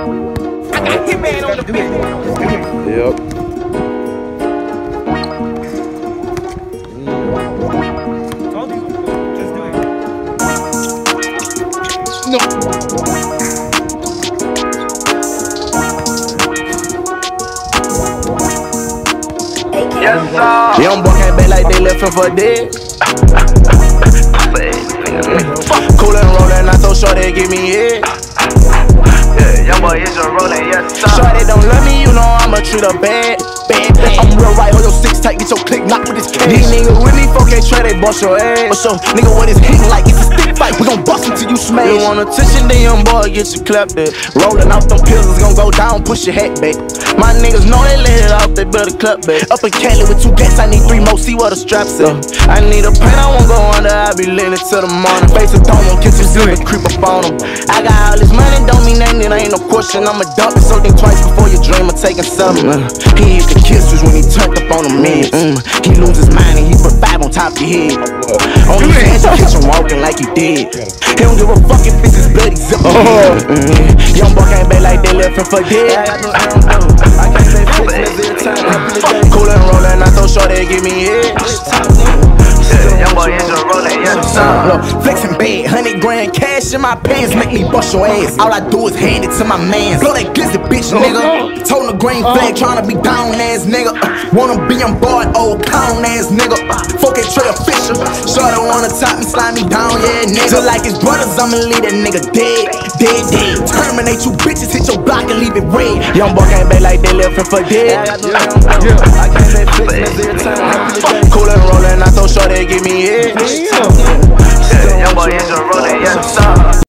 I got Hitman on the beat. Yep. Just do it. No. Young boy came back like they left him for dead. Coolin' and rollin', not so sure they give me head. Young boy is a rollin', yes sir. Shorty don't love me, you know I'ma treat her bad. I'm real right, hold your six tight, get your click knocked with this cash. These niggas with me, folk can't try, they bust your ass. But so, nigga, what is hitting like? It's a stick fight, we gon' bust until you smash. You want attention, then young boy get you clapped at. Rollin' off them pills, it's gon' go down, push your hat back. My niggas know they let it off, they better clap back. Up in Cali with 2 gats, I need 3 more, see what the straps at. I need a pain, I won't go under, I be laying it till the morning. Face a dome, won't kiss his zipper, creep up on him. I got all this money, don't mean nothing, it ain't no question. I'ma dump it, so think twice before you dream of taking something. He hit the kisses when he turned up on the meds. He lose his mind and he put 5 on top of your head. Only chance you catch him walking like he did. He don't give a fuck if it's his bloody zipper. Young boy came back like they left him for dead. I can't say fixin' every time I play the game. Coolin' and rollin', not so sure they give me head. Young boy is a rollin', yes sir. Flexin' bad, 100 grand cash in my pants make me bust your ass. All I do is hand it to my mans. Blow that glizzy bitch, nigga. Told the green flag, tryna be down ass nigga. Wanna be on board, old clown ass nigga. Folk ain't Trey official. Shorty wanna top me, slide me down, yeah nigga. Just like his brothers, I'ma leave that nigga dead. Terminate you bitches, hit your block and leave it red. Young boy came back like they left him for dead. I can't say fixin' every time I play the game. Coolin' and rollin', not so sure they give me head. Young boy is a rollin', yes sir.